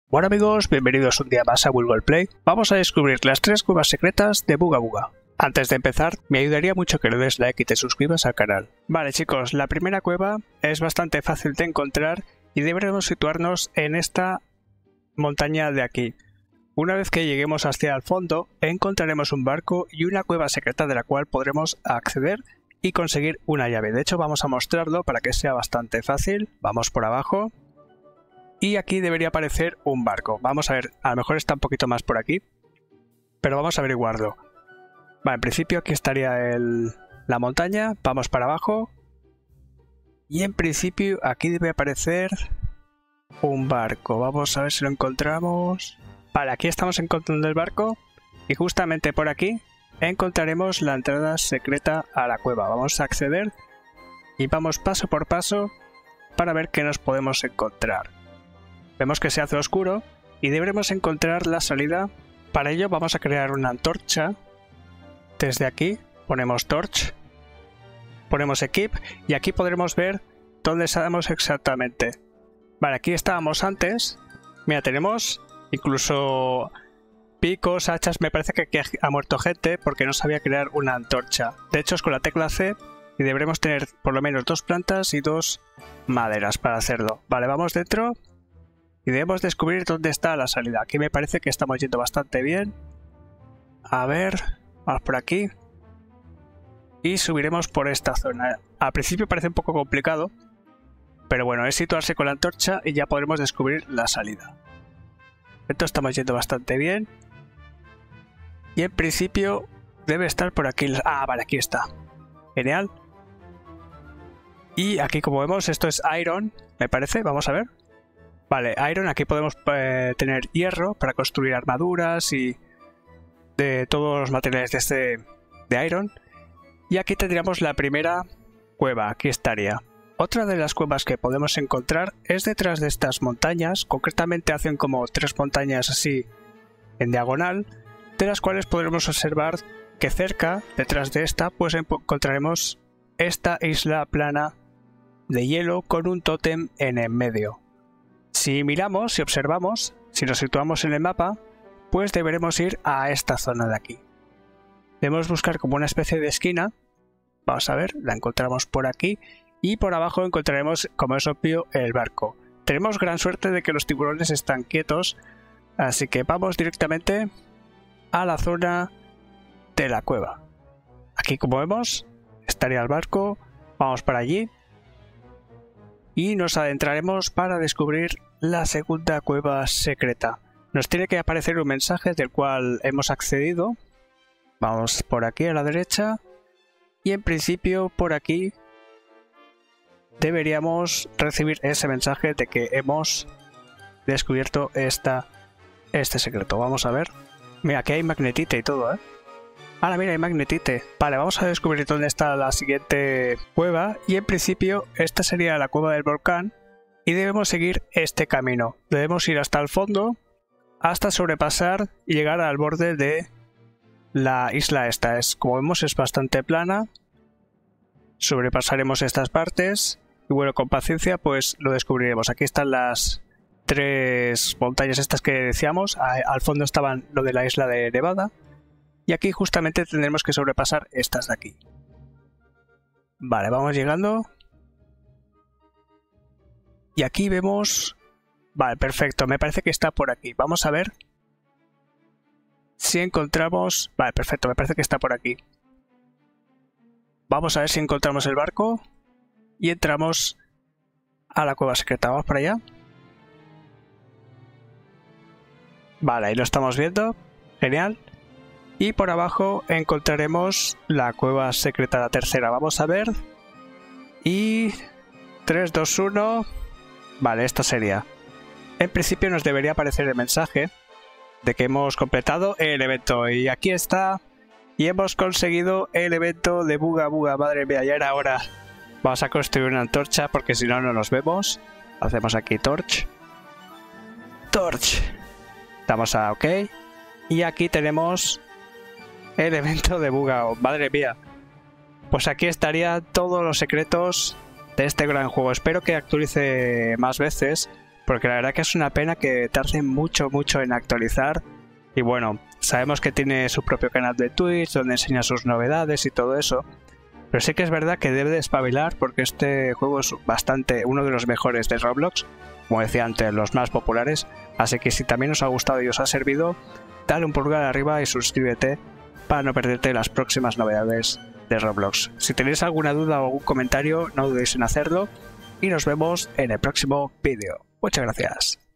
Bueno amigos, bienvenidos un día más a Google Play. Vamos a descubrir las 3 cuevas secretas de Buga Buga. Antes de empezar, me ayudaría mucho que le des like y te suscribas al canal. Vale chicos, la primera cueva es bastante fácil de encontrar y deberemos situarnos en esta montaña de aquí. Una vez que lleguemos hacia el fondo, encontraremos un barco y una cueva secreta de la cual podremos acceder y conseguir una llave. De hecho, vamos a mostrarlo para que sea bastante fácil. Vamos por abajo. Y aquí debería aparecer un barco. Vamos a ver, a lo mejor está un poquito más por aquí, pero vamos a averiguarlo. Vale, en principio aquí estaría la montaña. Vamos para abajo. Y en principio aquí debe aparecer un barco. Vamos a ver si lo encontramos. Vale, aquí estamos encontrando el barco. Y justamente por aquí encontraremos la entrada secreta a la cueva. Vamos a acceder y vamos paso por paso para ver qué nos podemos encontrar. Vemos que se hace oscuro y deberemos encontrar la salida. Para ello vamos a crear una antorcha. Desde aquí ponemos torch, ponemos equip y aquí podremos ver dónde estamos exactamente. Vale, aquí estábamos antes. Mira, tenemos incluso picos, hachas. Me parece que aquí ha muerto gente porque no sabía crear una antorcha. De hecho es con la tecla C y deberemos tener por lo menos 2 plantas y 2 maderas para hacerlo. Vale, vamos dentro. Y debemos descubrir dónde está la salida. Aquí me parece que estamos yendo bastante bien. A ver, vamos por aquí. Y subiremos por esta zona. Al principio parece un poco complicado, pero bueno, es situarse con la antorcha y ya podremos descubrir la salida. Esto estamos yendo bastante bien. Y en principio debe estar por aquí. Ah, vale, aquí está. Genial. Y aquí como vemos, esto es iron, me parece. Vamos a ver. Vale, iron, aquí podemos tener hierro para construir armaduras y de todos los materiales de iron. Y aquí tendríamos la primera cueva, aquí estaría. Otra de las cuevas que podemos encontrar es detrás de estas montañas, concretamente hacen como 3 montañas así en diagonal, de las cuales podremos observar que cerca, detrás de esta, pues encontraremos esta isla plana de hielo con un tótem en el medio. Si miramos, si observamos, si nos situamos en el mapa, pues deberemos ir a esta zona de aquí. Debemos buscar como una especie de esquina. Vamos a ver, la encontramos por aquí. Y por abajo encontraremos, como es obvio, el barco. Tenemos gran suerte de que los tiburones están quietos, así que vamos directamente a la zona de la cueva. Aquí, como vemos, estaría el barco. Vamos para allí. Y nos adentraremos para descubrir la segunda cueva secreta. Nos tiene que aparecer un mensaje del cual hemos accedido. Vamos por aquí a la derecha. Y en principio por aquí deberíamos recibir ese mensaje de que hemos descubierto este secreto. Vamos a ver. Mira, aquí hay magnetite y todo, ¿eh? Ahora mira, hay magnetite. Vale, vamos a descubrir dónde está la siguiente cueva. Y en principio esta sería la cueva del volcán. Y debemos seguir este camino. Debemos ir hasta el fondo, hasta sobrepasar y llegar al borde de la isla esta. Como vemos, es bastante plana. Sobrepasaremos estas partes. Y bueno, con paciencia pues lo descubriremos. Aquí están las 3 montañas estas que decíamos. Al fondo estaban lo de la isla de Nevada. Y aquí justamente tendremos que sobrepasar estas de aquí. Vale, vamos llegando. Y aquí vemos... Vale, perfecto. Me parece que está por aquí. Vamos a ver si encontramos... Vale, perfecto. Me parece que está por aquí. Vamos a ver si encontramos el barco. Y entramos a la cueva secreta. Vamos para allá. Vale, ahí lo estamos viendo. Genial. Y por abajo encontraremos la cueva secreta, la tercera. Vamos a ver. Y... 3, 2, 1... Vale, esto sería. En principio nos debería aparecer el mensaje de que hemos completado el evento. Y aquí está. Y hemos conseguido el evento de Buga Buga. Madre mía, ya era hora. Vamos a construir una antorcha porque si no, no nos vemos. Hacemos aquí torch. Torch. Damos a OK. Y aquí tenemos el evento de Buga. Madre mía. Pues aquí estarían todos los secretos de este gran juego. Espero que actualice más veces porque la verdad que es una pena que tarde mucho en actualizar. Y bueno, sabemos que tiene su propio canal de Twitch donde enseña sus novedades y todo eso, pero sí que es verdad que debe de espabilar porque este juego es uno de los mejores de Roblox, como decía antes, los más populares. Así que si también os ha gustado y os ha servido, dale un pulgar arriba y suscríbete para no perderte las próximas novedades de Roblox. Si tenéis alguna duda o algún comentario, no dudéis en hacerlo y nos vemos en el próximo vídeo. Muchas gracias.